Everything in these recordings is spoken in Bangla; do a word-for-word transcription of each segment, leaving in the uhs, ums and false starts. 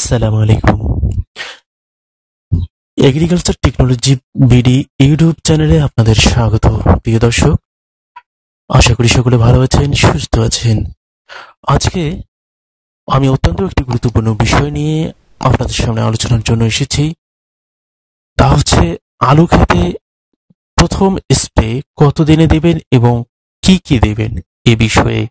আসসালামু আলাইকুম। এগ্রিকালচার টেকনোলজি বিডি ইউটিউব চ্যানেলে আপনাদের স্বাগত। প্রিয় দর্শক, আশা করি সকলে ভালো আছেন, সুস্থ আছেন। আজকে আমি অত্যন্ত একটি গুরুত্বপূর্ণ বিষয় নিয়ে আপনাদের সামনে আলোচনার জন্য এসেছি। তা হচ্ছে আলু খেতে প্রথম স্প্রে কত দিনে দেবেন এবং কি কি দেবেন এ বিষয়ে,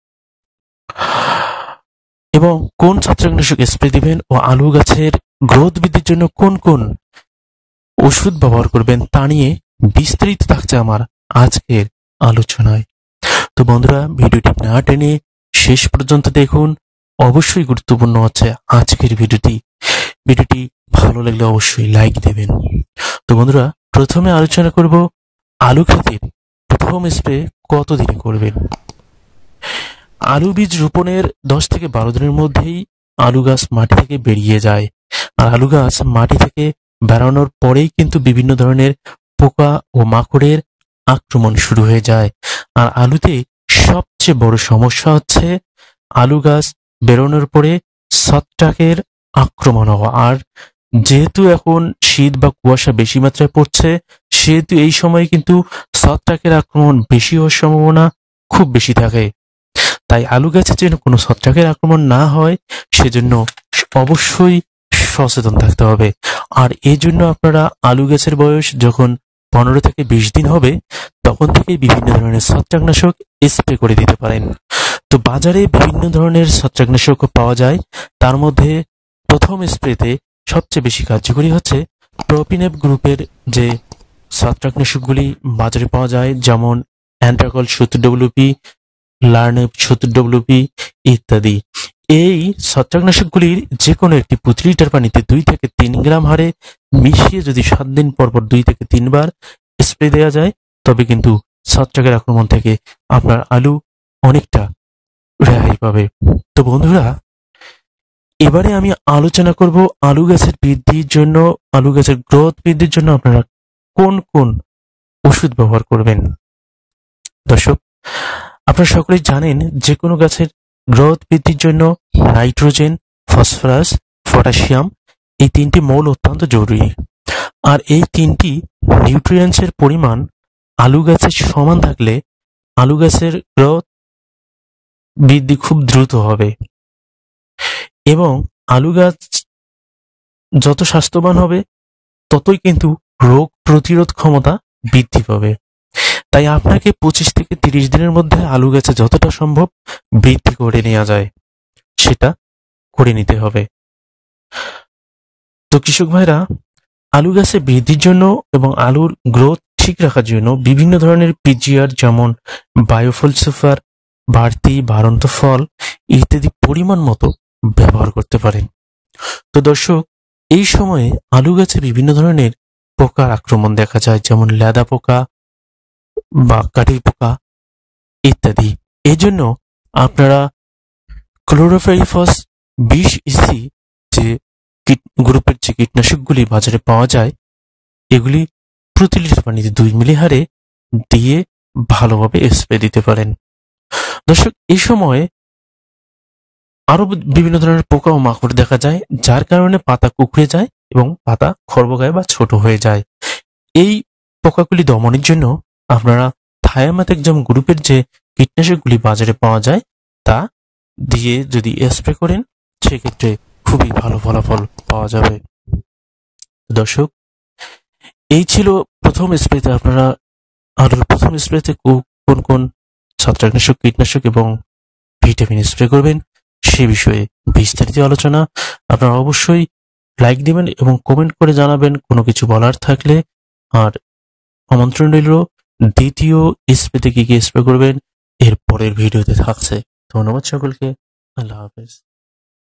এবং কোন ছত্রাকনাশক স্প্রে দিবেন ও আলু গাছের গ্রোথ বৃদ্ধির জন্য কোন কোন ওষুধ ব্যবহার করবেন তা নিয়ে বিস্তারিত থাকছে আমার আজকের আলোচনায়। তো বন্ধুরা, ভিডিওটি না টেনে শেষ পর্যন্ত দেখুন, অবশ্যই গুরুত্বপূর্ণ হচ্ছে আজকের ভিডিওটি। ভিডিওটি ভালো লাগলে অবশ্যই লাইক দেবেন। তো বন্ধুরা, প্রথমে আলোচনা করব আলু ক্ষেতের প্রথম স্প্রে কত দিনে করবেন। আলু বীজ রোপণের দশ থেকে বারো দিনের মধ্যেই আলু গাছ মাটি থেকে বেরিয়ে যায়। আর আলু গাছ মাটি থেকে বেরানোর পরেই কিন্তু বিভিন্ন ধরনের পোকা ও মাকড়ের আক্রমণ শুরু হয়ে যায়। আর আলুতে সবচেয়ে বড় সমস্যা হচ্ছে আলু গাছ বেরোনোর পরে ছত্রাকের আক্রমণ হওয়া। আর যেহেতু এখন শীত বা কুয়াশা বেশি মাত্রায় পড়ছে, সেহেতু এই সময় কিন্তু ছত্রাকের আক্রমণ বেশি হওয়ার সম্ভাবনা খুব বেশি থাকে। তাই আলু গাছে যেন কোনো ছত্রাকের আক্রমণ না হয়, সেজন্য অবশ্যই সচেতন থাকতে হবে। আর এই জন্য আপনারা আলু গাছের বয়স যখন পনেরো থেকে বিশ দিন হবে, তখন থেকে বিভিন্ন ধরনের ছত্রাকনাশক স্প্রে করে দিতে পারেন। তো বাজারে বিভিন্ন ধরনের ছত্রাকনাশক পাওয়া যায়, তার মধ্যে প্রথম স্প্রেতে সবচেয়ে বেশি কার্যকরী হচ্ছে প্রোপিনেপ গ্রুপের যে ছত্রাকনাশকগুলি বাজারে পাওয়া যায়, যেমন অ্যান্ট্রাকল সত্তর ডব্লিউপি, লার্নেপ সত্তর ডব্লিউপি ইত্যাদি। এই ছত্রাকনাশকগুলির যে কোনো একটি প্রতি লিটার পানিতে দুই থেকে তিন গ্রাম হারে মিশিয়ে যদি সাত দিন পর পর দুই থেকে তিনবার স্প্রে দেওয়া যায়, তবে কিন্তু ছত্রাকের আক্রমণ থেকে আপনার আলু অনেকটা রেহাই পাবে। তো বন্ধুরা, এবারে আমি আলোচনা করব আলু গাছের বৃদ্ধির জন্য, আলু গাছের গ্রোথ বৃদ্ধির জন্য আপনারা কোন কোন ওষুধ ব্যবহার করবেন। দর্শক, আপনারা সকলেই জানেন যে কোনো গাছের গ্রোথ বৃদ্ধির জন্য নাইট্রোজেন, ফসফরাস, পটাশিয়াম এই তিনটি মৌল অত্যন্ত জরুরি। আর এই তিনটি নিউট্রিয়েন্টসের পরিমাণ আলু গাছের সমান থাকলে আলু গাছের গ্রোথ বৃদ্ধি খুব দ্রুত হবে, এবং আলু গাছ যত স্বাস্থ্যবান হবে ততই কিন্তু রোগ প্রতিরোধ ক্ষমতা বৃদ্ধি পাবে। তাই আপনাকে পঁচিশ থেকে তিরিশ দিনের মধ্যে আলু গাছে যতটা সম্ভব বৃদ্ধি করে নেওয়া যায় সেটা করে নিতে হবে। তো কৃষক ভাইরা, আলু গাছে বৃদ্ধির জন্য এবং আলুর গ্রোথ ঠিক রাখার জন্য বিভিন্ন ধরনের পিজিআর, যেমন বায়োফল সুপার, বাড়তি বাড়ন্ত ফল ইত্যাদি পরিমাণ মতো ব্যবহার করতে পারেন। তো দর্শক, এই সময়ে আলু গাছে বিভিন্ন ধরনের পোকার আক্রমণ দেখা যায়, যেমন লেদা পোকা বা কাঠির পোকা ইত্যাদি। এই জন্য আপনারা ক্লোরোফেরিফস বিশ ইসি যে গ্রুপের যে কীটনাশকগুলি বাজারে পাওয়া যায়, এগুলি প্রতি লিটার পানিতে দুই মিলি হারে দিয়ে ভালোভাবে স্প্রে দিতে পারেন। দর্শক, এই সময় আরো বিভিন্ন ধরনের পোকা ও মাকড় দেখা যায়, যার কারণে পাতা কুঁকড়ে যায় এবং পাতা খর্বকায় বা ছোট হয়ে যায়। এই পোকাগুলি দমনের জন্য আপনারা থায়ামাথেক্সাম গ্রুপের যে কীটনাশকগুলি বাজারে পাওয়া যায় তা দিয়ে যদি স্প্রে করেন, সেক্ষেত্রে খুবই ভালো ফলাফল পাওয়া যাবে। দর্শক, এই ছিল প্রথম স্প্রেতে আপনারা আলুর প্রথম স্প্রেতে কোন কোন ছত্রাকনাশক, কীটনাশক এবং ভিটামিন স্প্রে করবেন সে বিষয়ে বিস্তারিত আলোচনা। আপনারা অবশ্যই লাইক দিবেন এবং কমেন্ট করে জানাবেন কোনো কিছু বলার থাকলে। আর আমন্ত্রণ রইল দ্বিতীয় স্প্রেতে কি কি স্প্রে করবেন এর পরের ভিডিওতে থাকছে। ধন্যবাদ সকলকে। আল্লাহ হাফেজ।